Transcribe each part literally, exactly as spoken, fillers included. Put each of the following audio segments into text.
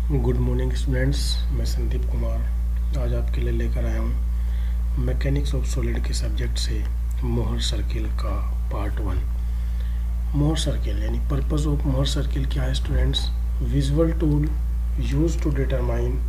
Good morning students, मैं संदीप कुमार आज आपके लिए लेकर आया हूँ मैकेनिक्स ऑफ सॉलिड के सब्जेक्ट से मोहर सर्किल का पार्ट वन। मोहर सर्किल यानी पर्पस ऑफ मोहर सर्किल क्या है students? Visual tool use to determine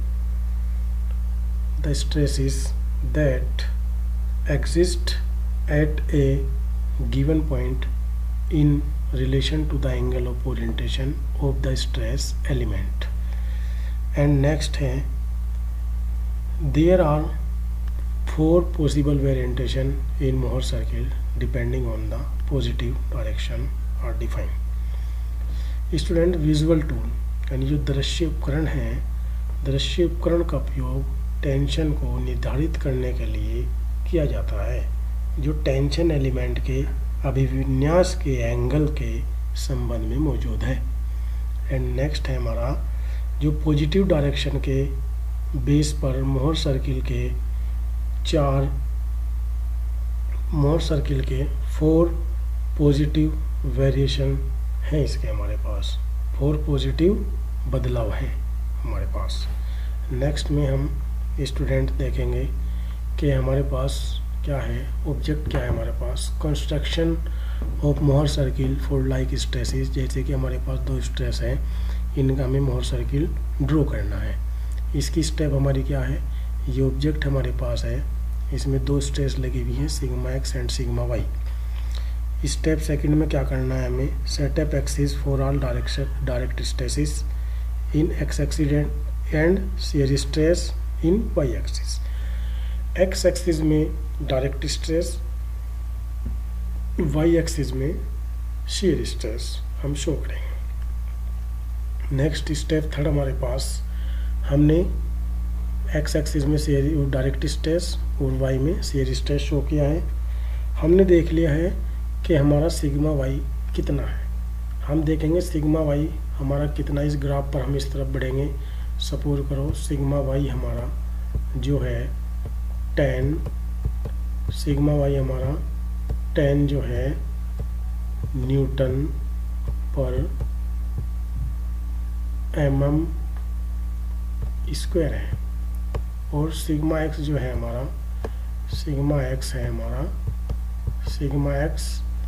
the stresses that exist at a given point in relation to the angle of orientation of the stress element. And next है, there are four possible variation in Mohr circle depending on the positive direction are defined. Student, visual tool यानी जो दृश्य उपकरण हैं, दृश्य उपकरण का उपयोग टेंशन को निर्धारित करने के लिए किया जाता है जो टेंशन एलिमेंट के अभिविन्यास के एंगल के संबंध में मौजूद है। एंड नेक्स्ट है हमारा जो पॉजिटिव डायरेक्शन के बेस पर मोहर सर्किल के चार मोहर सर्किल के फोर पॉजिटिव वेरिएशन हैं। इसके हमारे पास फोर पॉजिटिव बदलाव हैं हमारे पास। नेक्स्ट में हम स्टूडेंट देखेंगे कि हमारे पास क्या है, ऑब्जेक्ट क्या है हमारे पास, construction of Mohr circle for like stresses. जैसे कि हमारे पास दो स्ट्रेस हैं, इनका हमें मोहर सर्किल ड्रॉ करना है। इसकी स्टेप हमारी क्या है, ये ऑब्जेक्ट हमारे पास है, इसमें दो स्ट्रेस लगी हुई हैं, sigma X and sigma Y. Step second में क्या करना है हमें, setup axis for all direction direct stresses in X axis and shear stress in Y axis. X axis में डायरेक्ट स्ट्रेस, वाई एक्सिस में शियर स्ट्रेस हम show करेंगे। Next step third हमारे पास, हमने एक्स एक्सिस में शियर डायरेक्ट स्ट्रेस और Y में शियर स्ट्रेस शो किया है। हमने देख लिया है कि हमारा सिग्मा वाई कितना है। हम देखेंगे सिग्मा वाई हमारा कितना, इस ग्राफ पर हम इस तरफ बढ़ेंगे। सपोज करो सिग्मा वाई हमारा जो है टेन, सिग्मा वाई हमारा टेन जो है Newton per M M square है, और सिग्मा एक्स जो है हमारा सिग्मा एक्स है हमारा सिग्मा एक्स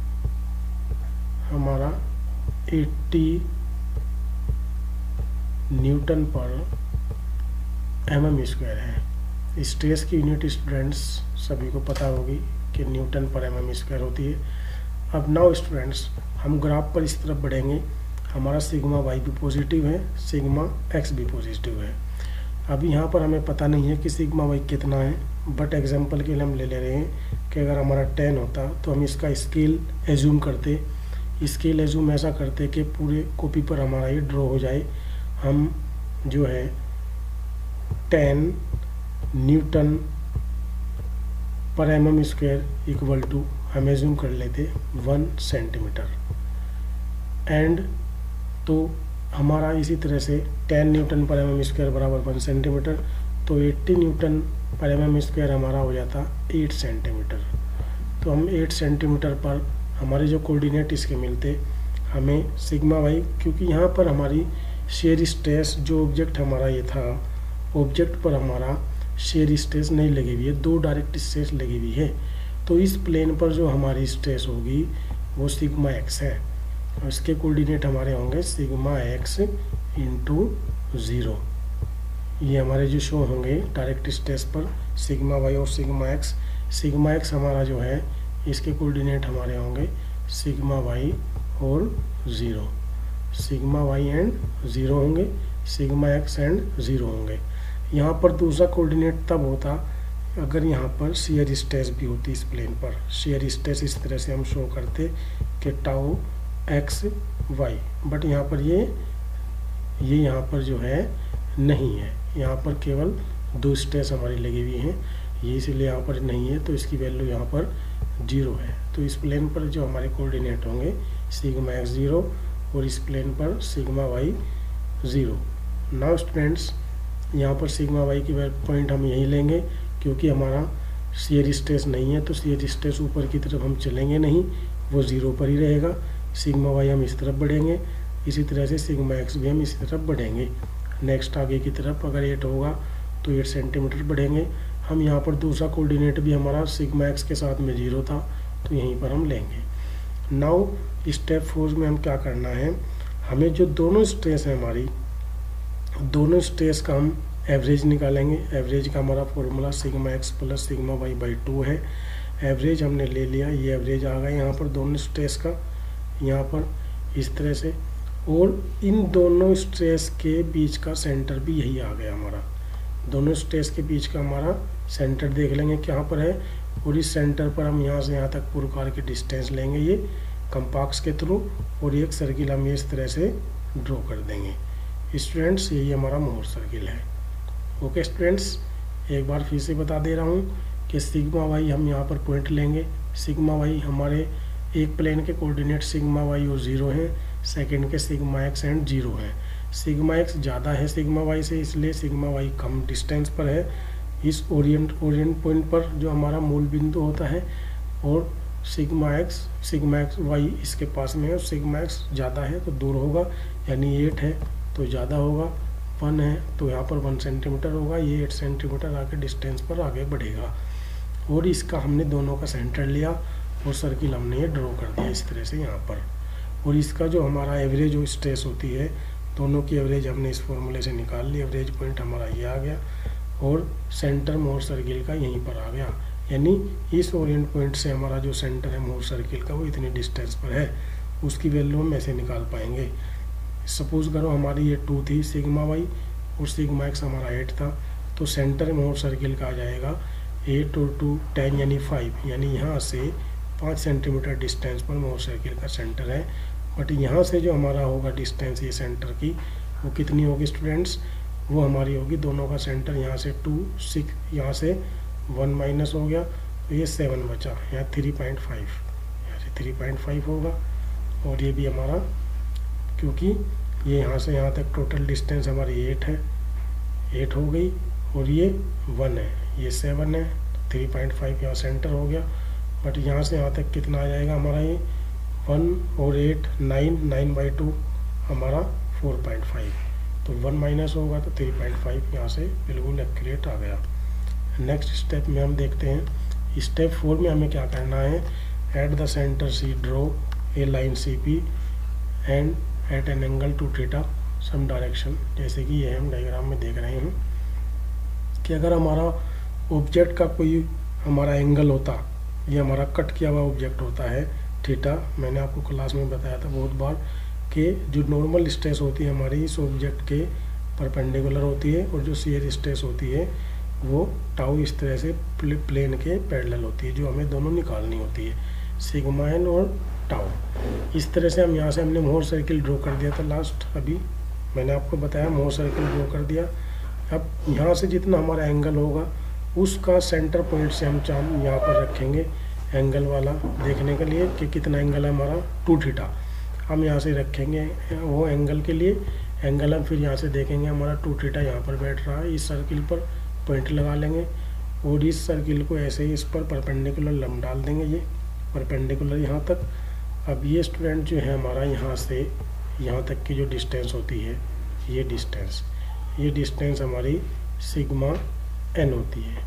हमारा अस्सी newton per M M square है। स्ट्रेस की यूनिट स्टूडेंट्स सभी को पता होगी कि Newton per M M square होती है। अब नाउ स्टूडेंट्स हम ग्राफ पर इस तरफ बढ़ेंगे, हमारा सिग्मा वाई भी पॉजिटिव है, सिग्मा एक्स भी पॉजिटिव है। अभी यहाँ पर हमें पता नहीं है कि सिग्मा वाई कितना है, बट एग्जांपल के लिए हम ले ले रहे हैं कि अगर हमारा टेन होता तो हम इसका स्केल एज्यूम करते। स्केल एज्यूम ऐसा करते कि पूरे कॉपी पर हमारा ये ड्रॉ हो जाए। हम जो है ten newton per M M square equal to हम एज्यूम कर लेते वन सेंटीमीटर। एंड तो हमारा इसी तरह से ten newton per M M square बराबर वन सेंटीमीटर, तो eighty newton per M M square हमारा हो जाता एट सेंटीमीटर। तो हम एट सेंटीमीटर पर हमारे जो कोऑर्डिनेट इसके मिलते हमें सिग्मा वाई, क्योंकि यहाँ पर हमारी शेयर स्ट्रेस जो ऑब्जेक्ट हमारा ये था, ऑब्जेक्ट पर हमारा शेयर स्ट्रेस नहीं लगी हुई है, दो डायरेक्ट स्ट्रेस लगी हुई है। तो इस प्लेन पर जो हमारी स्ट्रेस होगी वो सिग्मा एक्स है, और इसके कोऑर्डिनेट हमारे होंगे सिग्मा एक्स इंटू ज़ीरो। ये हमारे जो शो होंगे डायरेक्ट स्ट्रेस पर सिग्मा वाई और सिग्मा एक्स। सिग्मा एक्स हमारा जो है इसके कोऑर्डिनेट हमारे होंगे सिग्मा वाई और zero, sigma Y and zero होंगे, सिग्मा एक्स एंड ज़ीरो होंगे। यहाँ पर दूसरा कोऑर्डिनेट तब होता अगर यहाँ पर शियर स्ट्रेस भी होती इस प्लेन पर। शियर स्ट्रेस इस तरह से हम शो करते कि टाउ एक्स वाई, बट यहाँ पर ये ये यहाँ पर जो है नहीं है, यहाँ पर केवल दो स्ट्रेस हमारी लगी हुई हैं, ये इसलिए यहाँ पर नहीं है, तो इसकी वैल्यू यहाँ पर जीरो है। तो इस प्लेन पर जो हमारे कोऑर्डिनेट होंगे सिग्मा एक्स ज़ीरो और इस प्लेन पर sigma Y zero. Now students यहाँ पर सिग्मा वाई की पॉइंट हम यही लेंगे, क्योंकि हमारा शियर स्ट्रेस नहीं है, तो शियर स्ट्रेस ऊपर की तरफ हम चलेंगे नहीं, वो ज़ीरो पर ही रहेगा। सिग्मा वाई हम इस तरफ बढ़ेंगे, इसी तरह से सिग्मा एक्स भी हम इसी तरफ बढ़ेंगे। नेक्स्ट आगे की तरफ अगर एट होगा तो एट सेंटीमीटर बढ़ेंगे। हम यहाँ पर दूसरा कोऑर्डिनेट भी हमारा सिग्मा एक्स के साथ में जीरो था, तो यहीं पर हम लेंगे। नाउ स्टेप फोर में हम क्या करना है, हमें जो दोनों स्ट्रेस है हमारी, दोनों स्ट्रेस का हम एवरेज निकालेंगे। एवरेज का हमारा formula sigma X plus sigma Y by two है। एवरेज हमने ले लिया, ये एवरेज आ गया यहाँ पर दोनों स्ट्रेस का, यहाँ पर इस तरह से, और इन दोनों स्ट्रेस के बीच का सेंटर भी यही आ गया हमारा। दोनों स्ट्रेस के बीच का हमारा सेंटर देख लेंगे कहाँ पर है, और इस सेंटर पर हम यहाँ से यहाँ तक पूरे कार की डिस्टेंस लेंगे ये कंपास के थ्रू, और एक सर्किल हम इस तरह से ड्रॉ कर देंगे। स्टूडेंट्स यही हमारा मोहर सर्किल है। ओके स्टूडेंट्स, एक बार फिर से बता दे रहा हूँ कि सिग्मा वाई हम यहाँ पर पॉइंट लेंगे। सिग्मा वाई हमारे एक प्लेन के कोऑर्डिनेट सिग्मा वाई और ज़ीरो हैं, सेकंड के सिग्मा एक्स एंड जीरो है। सिग्मा एक्स ज़्यादा है सिग्मा वाई से, इसलिए सिग्मा वाई कम डिस्टेंस पर है इस ओरिएंट ओरिएंट पॉइंट पर जो हमारा मूल बिंदु होता है, और sigma X sigma X Y इसके पास में है, और सिग्मा एक्स ज़्यादा है तो दूर होगा, यानी एट है तो ज़्यादा होगा, वन है तो यहाँ पर वन सेंटीमीटर होगा, ये एट सेंटीमीटर आके डिस्टेंस पर आगे बढ़ेगा। और इसका हमने दोनों का सेंटर लिया और सर्किल हमने ये ड्रॉ कर दिया इस तरह से यहाँ पर। और इसका जो हमारा एवरेज जो स्ट्रेस होती है, दोनों की एवरेज हमने इस फॉर्मूले से निकाल ली। एवरेज पॉइंट हमारा ये आ गया, और सेंटर मोहर सर्किल का यहीं पर आ गया, यानी इस ओरिएंट पॉइंट से हमारा जो सेंटर है मोहर सर्किल का वो इतनी डिस्टेंस पर है, उसकी वैल्यू हम ऐसे निकाल पाएंगे। सपोज करो हमारी ये टू थी सिग्मा वाई और सिग्मा एक्स हमारा एट था, तो सेंटर मोहर सर्किल का आ जाएगा एट और टू टेन यानी फाइव, यानी यहाँ से पाँच सेंटीमीटर डिस्टेंस पर मोहर सर्किल का सेंटर है। बट यहाँ से जो हमारा होगा डिस्टेंस ये सेंटर की, वो कितनी होगी स्टूडेंट्स, वो हमारी होगी दोनों का सेंटर यहाँ से टू सिक्स, यहाँ से वन माइनस हो गया तो ये सेवन बचा, यहाँ थ्री पॉइंट फाइव, यहाँ से थ्री पॉइंट फाइव होगा। और ये भी हमारा, क्योंकि ये यहाँ से यहाँ तक टोटल डिस्टेंस हमारी एट है, एट हो गई, और ये वन है, ये सेवन है, तो थ्री पॉइंट फाइव यहाँ सेंटर हो गया। बट यहाँ से यहाँ तक कितना आ जाएगा हमारा, ये वन और eight nine, nine by two हमारा फोर पॉइंट फाइव, तो वन माइनस होगा तो थ्री पॉइंट फाइव यहाँ से बिल्कुल एक्यूरेट आ गया। नेक्स्ट स्टेप में हम देखते हैं, स्टेप फोर में हमें क्या करना है, at the centre C draw a line C P and at an angle two theta some direction. जैसे कि ये हम डायग्राम में देख रहे हैं कि अगर हमारा ऑब्जेक्ट का कोई हमारा एंगल होता, ये हमारा कट किया हुआ ऑब्जेक्ट होता है थीटा, मैंने आपको क्लास में बताया था बहुत बार कि जो नॉर्मल स्ट्रेस होती है हमारी इस ऑब्जेक्ट के परपेंडिकुलर होती है, और जो शियर स्ट्रेस होती है वो टाउ इस तरह से प्ले, प्लेन के पैरेलल होती है, जो हमें दोनों निकालनी होती है, सिग्मा एन और टाउ। इस तरह से हम यहाँ से हमने मोहर सर्किल ड्रॉ कर दिया था लास्ट, अभी मैंने आपको बताया मोहर सर्किल ड्रॉ कर दिया। अब यहाँ से जितना हमारा एंगल होगा उसका सेंटर पॉइंट से हम चांद यहाँ पर रखेंगे एंगल वाला देखने के लिए कि कितना एंगल है हमारा, टू थीटा हम यहाँ से रखेंगे वो एंगल के लिए। एंगल हम फिर यहाँ से देखेंगे हमारा टू थीटा यहाँ पर बैठ रहा है, इस सर्किल पर पॉइंट लगा लेंगे, और इस सर्किल को ऐसे ही इस पर परपेंडिकुलर लम डाल देंगे, ये परपेंडिकुलर यहाँ तक। अब ये स्टूडेंट जो है हमारा यहाँ से यहाँ तक की जो डिस्टेंस होती है, ये डिस्टेंस ये डिस्टेंस हमारी सिग्मा एन होती है,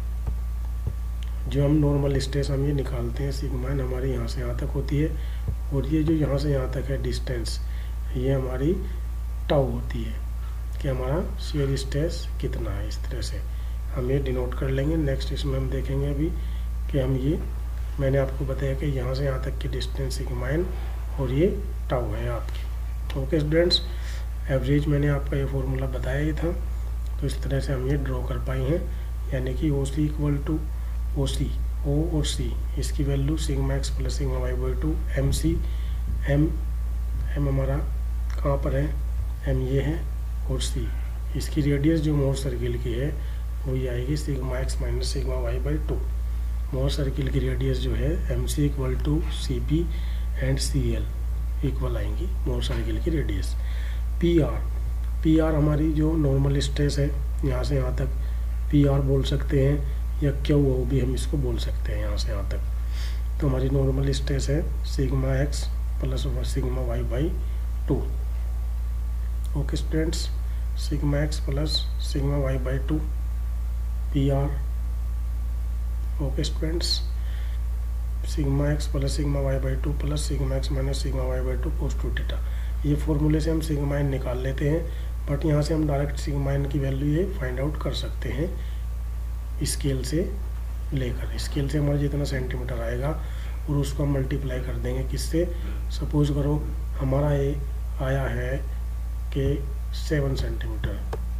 जो हम नॉर्मल स्ट्रेस हम ये निकालते हैं, सिग्मा एन हमारी यहाँ से यहाँ तक होती है, और ये जो यहाँ से यहाँ तक है डिस्टेंस, ये हमारी टाउ होती है कि हमारा शियर स्ट्रेस कितना है। इस तरह से हम ये डिनोट कर लेंगे। नेक्स्ट इसमें हम देखेंगे अभी कि हम ये, मैंने आपको बताया कि यहाँ से यहाँ तक की डिस्टेंस सिग्मा एन और ये टाउ है आपकी। ओके स्टूडेंट्स, एवरेज मैंने आपका ये फॉर्मूला बताया ही था, तो इस तरह से हम ये ड्रॉ कर पाए हैं, यानी कि ओ सी इक्वल टू ओ सी, ओ और सी, इसकी value sigma X plus sigma Y by two, M C, M M हमारा कहाँ पर है, एम ये है, और सी इसकी रेडियस जो मोहर सर्किल की है वो ये आएगी sigma X minus sigma Y by two. Mohr circle की रेडियस जो है M C equal to C P and C L equal आएंगी मोहर सर्किल की radius. P R, P R हमारी जो नॉर्मल स्ट्रेस है, यहाँ से यहाँ तक पी आर बोल सकते हैं, या क्यू ओ भी हम इसको बोल सकते हैं यहाँ से यहाँ तक। तो हमारी नॉर्मल स्ट्रेस है sigma X plus sigma Y by two. Okay students, sigma X plus sigma Y by two P R. Okay students, sigma X plus sigma Y by two plus sigma X minus sigma Y by two cos two theta. ये फॉर्मूले से हम sigma N निकाल लेते हैं, but यहाँ से हम डायरेक्ट सिग्मा एन की वैल्यू ये फाइंड आउट कर सकते हैं स्केल से लेकर। स्केल से हमारा जितना सेंटीमीटर आएगा और उसको हम मल्टीप्लाई कर देंगे किससे। सपोज करो हमारा ये आया है कि सेवन सेंटीमीटर,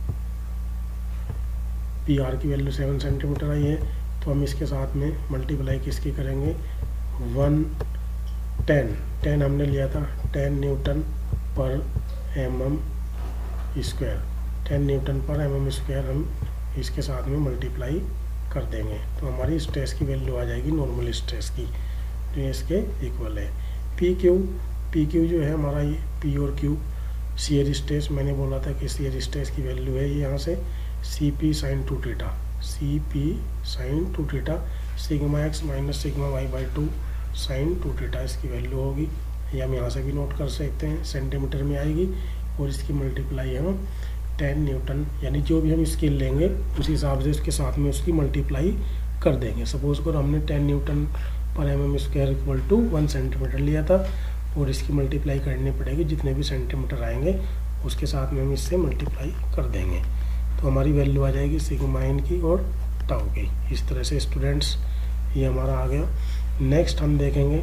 पी आर की वैल्यू सेवन सेंटीमीटर आई है, तो हम इसके साथ में मल्टीप्लाई किसकी करेंगे, वन टेन टेन हमने लिया था, ten newton per M M square, ten newton per M M square हम इसके साथ में मल्टीप्लाई कर देंगे, तो हमारी स्ट्रेस की वैल्यू आ जाएगी नॉर्मल स्ट्रेस की, जो तो इसके इक्वल है। पी क्यू पी क्यू जो है हमारा ये पी और क्यू शियर स्ट्रेस, मैंने बोला था कि शियर स्ट्रेस की वैल्यू है यहाँ से C P sine two theta, C P sine two theta, sigma X minus sigma Y by two sine two theta इसकी वैल्यू होगी। ये हम यहाँ से भी नोट कर सकते हैं, सेंटीमीटर में आएगी और इसकी मल्टीप्लाई हम टेन न्यूटन, यानी जो भी हम स्केल लेंगे उस हिसाब से उसके साथ में उसकी मल्टीप्लाई कर देंगे। सपोज करो हमने ten newton per M M square equal to one centimetre लिया था और इसकी मल्टीप्लाई करनी पड़ेगी, जितने भी सेंटीमीटर आएंगे उसके साथ में हम इससे मल्टीप्लाई कर देंगे, तो हमारी वैल्यू आ जाएगी सिग्मा एन की और टाउ की। इस तरह से स्टूडेंट्स ये हमारा आ गया। नेक्स्ट हम देखेंगे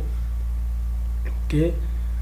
कि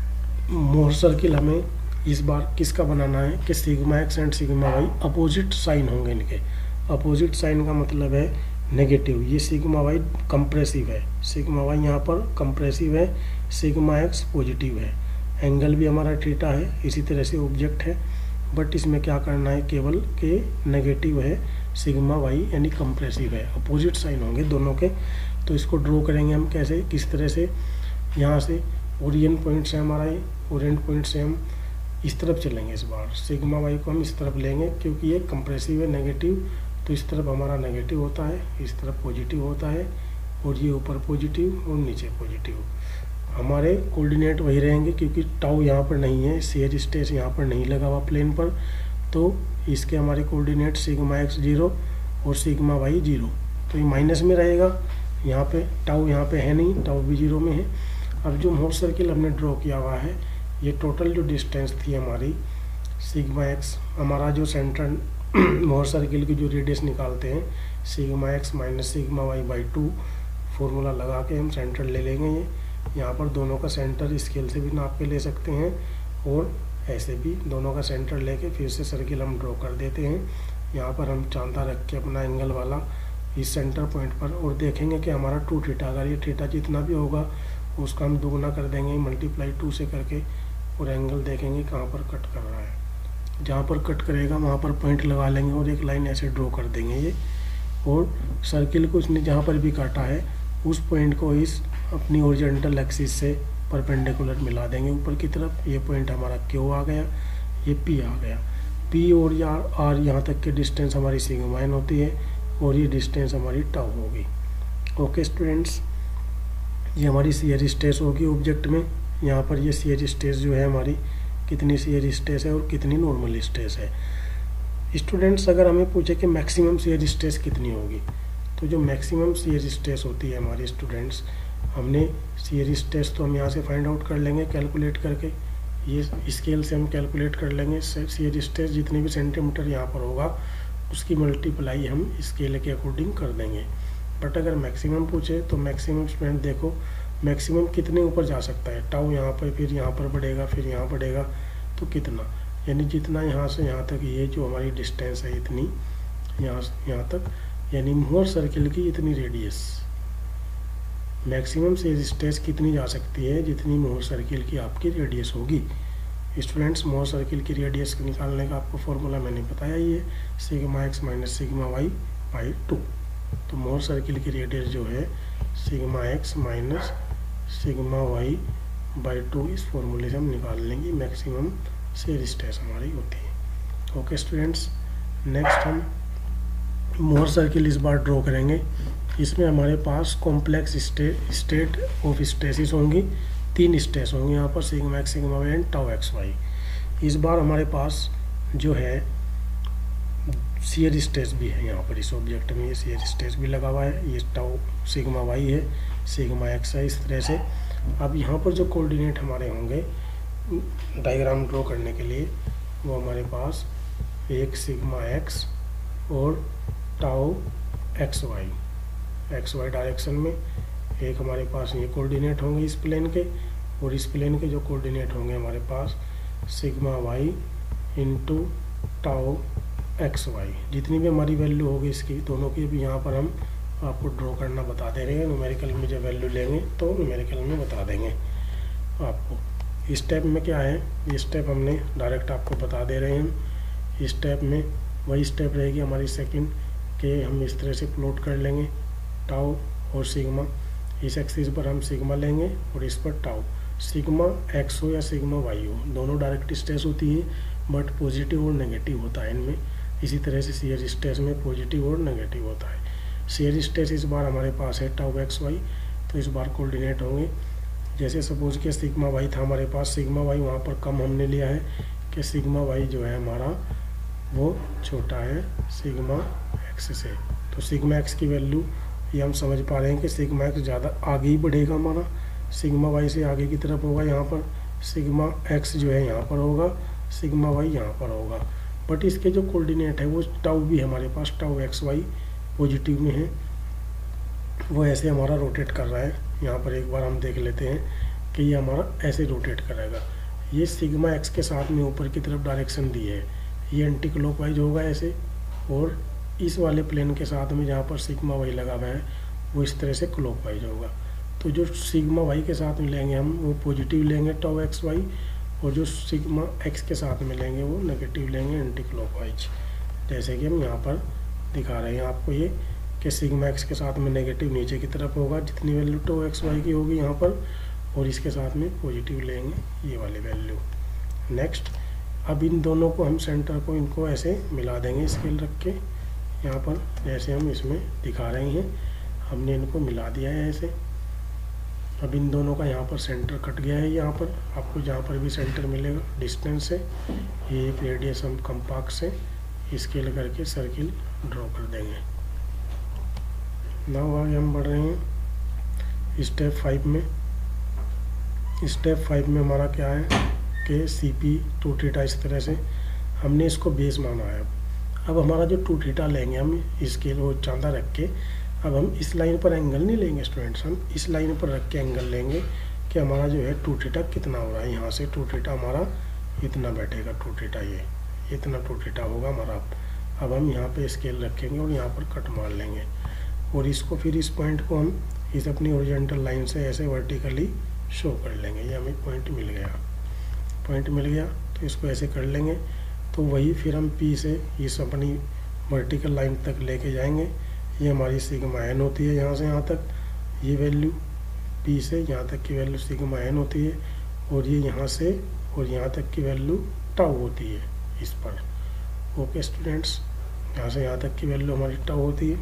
मोहर सर्किल हमें इस बार किसका बनाना है कि sigma X and sigma Y opposite sign होंगे इनके। अपोजिट साइन का मतलब है नेगेटिव, ये सिग्मा वाई कंप्रेसिव है, सिग्मा वाई यहाँ पर कंप्रेसिव है, सिग्मा एक्स पॉजिटिव है, एंगल भी हमारा थीटा है, इसी तरह से ऑब्जेक्ट है, बट इसमें क्या करना है केवल के नेगेटिव है, सिग्मा वाई यानी कंप्रेसिव है, अपोजिट साइन होंगे दोनों के। तो इसको ड्रॉ करेंगे हम कैसे, किस तरह से, यहाँ से ओरिएंट पॉइंट से हमारा ये ओरिएंट पॉइंट से हम इस तरफ चलेंगे, इस बार सिग्मा वाई को हम इस तरफ लेंगे क्योंकि ये कंप्रेसिव है नेगेटिव, तो इस तरफ हमारा नेगेटिव होता है, इस तरफ पॉजिटिव होता है, और ये ऊपर पॉजिटिव और नीचे पॉजिटिव। हमारे कोऑर्डिनेट वही रहेंगे क्योंकि टाउ यहाँ पर नहीं है, शियर स्ट्रेस यहाँ पर नहीं लगा हुआ प्लेन पर, तो इसके हमारे कोऑर्डिनेट सिग्मा एक्स जीरो और सिग्मा वाई जीरो, तो ये माइनस में रहेगा, यहाँ पे टाउ यहाँ पे है नहीं, टाउ भी जीरो में है। अब जो मोहर सर्किल हमने ड्रॉ किया हुआ है, ये टोटल जो डिस्टेंस थी हमारी सिग्मा एक्स, हमारा जो सेंटर मोहर सर्किल की जो रेडियस निकालते हैं sigma X minus sigma Y by two, formula लगा के हम सेंटर ले लेंगे। ये यहाँ पर दोनों का सेंटर स्केल से भी नाप के ले सकते हैं और ऐसे भी दोनों का सेंटर लेके फिर से सर्किल हम ड्रॉ कर देते हैं। यहाँ पर हम चांदा रख के अपना एंगल वाला इस सेंटर पॉइंट पर, और देखेंगे कि हमारा टू थीटा, अगर ये थीटा जितना भी होगा उसका हम दोगुना कर देंगे मल्टीप्लाई टू से करके, और एंगल देखेंगे कहाँ पर कट कर रहा है, जहाँ पर कट करेगा वहाँ पर पॉइंट लगा लेंगे और एक लाइन ऐसे ड्रॉ कर देंगे ये, और सर्किल को उसने जहाँ पर भी काटा है उस पॉइंट को इस अपनी ओरिजेंटल एक्सिस से परपेंडिकुलर मिला देंगे ऊपर की तरफ। ये पॉइंट हमारा क्यू आ गया, ये पी आ गया। पी और या आर यहाँ तक की डिस्टेंस हमारी सिग्मा एन होती है और ये डिस्टेंस हमारी टाउ होगी। ओके स्टूडेंट्स, ये हमारी शियर स्ट्रेस होगी ऑब्जेक्ट में। यहाँ पर ये शियर स्ट्रेस जो है हमारी कितनी शियर स्ट्रेस है और कितनी नॉर्मल स्ट्रेस है। स्टूडेंट्स अगर हमें पूछे कि मैक्सिमम शियर स्ट्रेस कितनी होगी, तो जो मैक्सिमम शियर स्ट्रेस होती है हमारी स्टूडेंट्स, हमने शियर स्ट्रेस तो हम यहाँ से फाइंड आउट कर लेंगे कैलकुलेट करके, ये स्केल से हम कैलकुलेट कर लेंगे शियर स्ट्रेस जितने भी सेंटीमीटर यहाँ पर होगा उसकी मल्टीप्लाई हम स्केल के अकॉर्डिंग कर देंगे। बट अगर मैक्सिमम पूछे तो मैक्सिमम स्टूडेंट देखो मैक्सिमम कितने ऊपर जा सकता है, टाउ यहाँ पर, फिर यहाँ पर बढ़ेगा, फिर यहाँ बढ़ेगा, तो कितना, यानी जितना यहाँ से यहाँ तक ये जो हमारी डिस्टेंस है इतनी यहाँ यहाँ तक, यानी मोहर सर्किल की इतनी रेडियस, मैक्सिमम से स्ट्रेस कितनी जा सकती है जितनी मोहर सर्किल की आपकी रेडियस होगी। स्टूडेंट्स मोहर सर्किल की रेडियस निकालने का आपको फॉर्मूला मैंने बताया ही है, sigma X minus sigma Y by two. तो मोहर सर्किल की रेडियस जो है sigma X minus sigma Y by two, इस फॉर्मूले से हम निकाल लेंगे मैक्सिमम शियर स्ट्रेस हमारी होती है। ओके स्टूडेंट्स, नेक्स्ट हम मोहर सर्किल इस बार ड्रॉ करेंगे। इसमें हमारे पास complex state state of stresses होंगी, तीन स्ट्रेस होंगे यहाँ पर sigma X sigma Y and tau X Y. इस बार हमारे पास जो है शियर स्ट्रेस भी है यहाँ पर इस ऑब्जेक्ट में, ये शियर स्ट्रेस भी लगा हुआ है। ये टाउ सिग्मा वाई है, सिग्मा एक्स है, इस तरह से। अब यहाँ पर जो कोऑर्डिनेट हमारे होंगे डायग्राम ड्रॉ करने के लिए, वो हमारे पास एक सिग्मा एक्स और tau X Y, X Y direction में एक हमारे पास ये कोऑर्डिनेट होंगे इस प्लेन के, और इस प्लेन के जो कोऑर्डिनेट होंगे हमारे पास sigma Y into tau X Y. जितनी भी हमारी वैल्यू होगी इसकी दोनों की भी यहाँ पर हम आपको ड्रॉ करना बता दे रहे हैं। न्यूमेरिकल में जब वैल्यू लेंगे तो न्यूमेरिकल में बता देंगे आपको। इस स्टेप में क्या है, ये स्टेप हमने डायरेक्ट आपको बता दे रहे हैं। इस स्टेप में वही स्टेप रहेगी हमारी सेकंड के, हम इस तरह से प्लॉट कर लेंगे टाउ और सिग्मा। इस एक्सिस पर हम सिग्मा लेंगे और इस पर टाउ। सिग्मा एक्स हो या सिग्मा वाई हो, दोनों डायरेक्ट स्ट्रेस होती है, बट पॉजिटिव और नेगेटिव होता है इनमें। इसी तरह से शियर स्ट्रेस में पॉजिटिव और नेगेटिव होता है। शियर स्ट्रेस इस बार हमारे पास है टाउ एक्स वाई, तो इस बार कोऑर्डिनेट होंगे। जैसे सपोज के सिग्मा वाई था हमारे पास, सिग्मा वाई वहाँ पर कम हमने लिया है कि सिग्मा वाई जो है हमारा वो छोटा है सिग्मा एक्स से। तो सिग्मा एक्स की वैल्यू ये हम समझ पा रहे हैं कि सिग्मा एक्स ज़्यादा आगे ही बढ़ेगा हमारा, सिग्मा वाई से आगे की तरफ होगा। यहाँ पर सिग्मा एक्स जो है यहाँ पर होगा, सिग्मा वाई यहाँ पर होगा। बट इसके जो कोऑर्डिनेट है वो टाउ भी हमारे पास, टाउ एक्स वाई पॉजिटिव में है, वो ऐसे हमारा रोटेट कर रहा है। यहाँ पर एक बार हम देख लेते हैं कि ये हमारा ऐसे रोटेट करेगा। ये सिग्मा एक्स के साथ में ऊपर की तरफ डायरेक्शन दी है, ये एंटी क्लॉकवाइज होगा ऐसे, और इस वाले प्लेन के साथ में जहाँ पर सिग्मा वाई लगा हुआ है वो इस तरह से क्लॉकवाइज होगा। तो जो सिग्मा वाई के साथ में लेंगे हम वो पॉजिटिव लेंगे टाउ एक्स वाई, और जो सिग्मा एक्स के साथ में लेंगे वो नेगेटिव लेंगे एंटी क्लॉकवाइज। जैसे कि हम यहाँ पर दिखा रहे हैं आपको ये कि सिग्मा एक्स के साथ में नेगेटिव नीचे की तरफ होगा जितनी वैल्यू टाउ एक्स वाई की होगी यहाँ पर, और इसके साथ में पॉजिटिव लेंगे ये वाली वैल्यू। नेक्स्ट, अब इन दोनों को हम सेंटर को इनको ऐसे मिला देंगे स्केल रख के यहाँ पर, जैसे हम इसमें दिखा रहे हैं हमने इनको मिला दिया है ऐसे। अब इन दोनों का यहाँ पर सेंटर कट गया है। यहाँ पर आपको जहाँ पर भी सेंटर मिलेगा डिस्टेंस से ये एक रेडियस हम कंपास से स्केल करके सर्किल ड्रॉ कर देंगे। नाउ आगे हम बढ़ रहे हैं स्टेप फाइव में। स्टेप फाइव में हमारा क्या है कि सी पी टू थीटा, इस तरह से हमने इसको बेस माना है। अब हमारा जो टू थीटा लेंगे हम स्केल वो चांदा रख के, अब हम इस लाइन पर एंगल नहीं लेंगे स्टूडेंट्स, हम इस लाइन पर रख के एंगल लेंगे कि हमारा जो है टू थीटा कितना हो रहा है। यहाँ से टू थीटा हमारा इतना बैठेगा, टू थीटा ये इतना टू थीटा होगा हमारा। अब हम यहाँ पे स्केल रखेंगे और यहाँ पर कट मार लेंगे, और इसको फिर इस पॉइंट को हम इस अपनी ओरिजेंटल लाइन से ऐसे वर्टिकली शो कर लेंगे। ये हमें पॉइंट मिल गया, पॉइंट मिल गया तो इसको ऐसे कर लेंगे। तो वही फिर हम पी से इस अपनी वर्टिकल लाइन तक लेके जाएंगे। ये हमारी सिग्मा एन होती है, यहाँ से यहाँ तक ये वैल्यू, पी से यहाँ तक की वैल्यू सिग्मा एन होती है, और ये यहाँ से और यहाँ तक की वैल्यू टाउ होती है इस पर। ओके स्टूडेंट्स, यहाँ से यहाँ तक की वैल्यू हमारी टाउ होती है।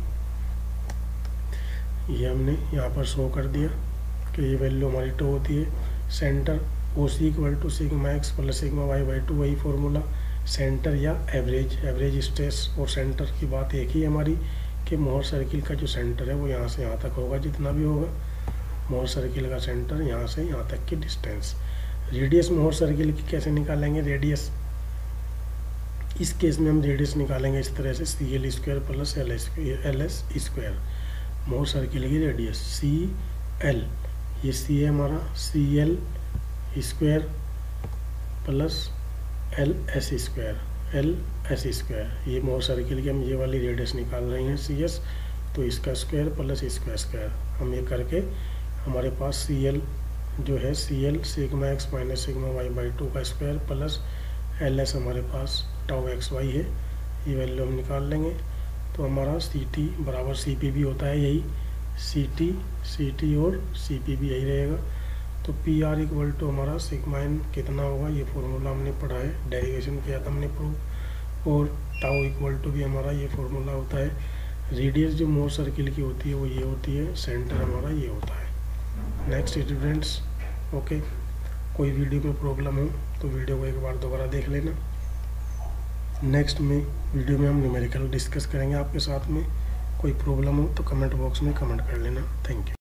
ये हमने यहाँ पर शो कर दिया कि ये वैल्यू हमारी टाउ होती है। Centre O C equal to sigma X plus sigma Y by two, वही फॉर्मूला। सेंटर या एवरेज, एवरेज स्ट्रेस और सेंटर की बात एक ही है हमारी कि मोहर सर्किल का जो सेंटर है वो यहाँ से यहाँ तक होगा, जितना भी होगा। मोहर सर्किल का सेंटर यहाँ से यहाँ तक की डिस्टेंस। रेडियस मोहर सर्किल की कैसे निकालेंगे रेडियस, इस केस में हम रेडियस निकालेंगे इस तरह से C L square plus L L S square. Mohr circle की रेडियस सी एल, ये सी है हमारा, C L square plus L S square, L S square. ये मोहर सर्किल की हम ये वाली रेडियस निकाल रहे हैं सी एस, तो इसका स्क्वायर प्लस इसका स्क्वायर। हम ये करके हमारे पास सी एल जो है C L sigma X minus sigma Y by two का स्क्वायर प्लस एल एस हमारे पास टाउ एक्स वाई है, ये वैल्यू हम निकाल लेंगे। तो हमारा सी टी बराबर सी पी भी होता है, यही सी टी सी टी और सी पी भी यही रहेगा। तो पी आर इक्वल टू हमारा सिग्मा एन कितना होगा, ये फॉर्मूला हमने पढ़ा है, डेरिवेशन किया था हमने प्रूव। और टाउ इक्वल टू भी हमारा ये फॉर्मूला होता है। रेडियस जो मोहर सर्किल की होती है वो ये होती है, सेंटर हमारा ये होता है। नेक्स्ट स्टूडेंट्स, ओके, कोई वीडियो में प्रॉब्लम हो तो वीडियो को एक बार दोबारा देख लेना। नेक्स्ट में वीडियो में हम न्यूमेरिकल डिस्कस करेंगे आपके साथ में। कोई प्रॉब्लम हो तो कमेंट बॉक्स में कमेंट कर लेना। Thank you.